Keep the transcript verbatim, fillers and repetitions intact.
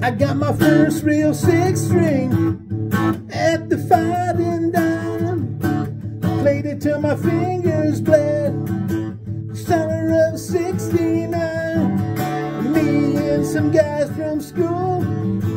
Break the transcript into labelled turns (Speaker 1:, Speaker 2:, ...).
Speaker 1: I got my first real six string at the Five and Dime. Played it till my fingers bled. Summer of sixty-nine. Me and some guys from school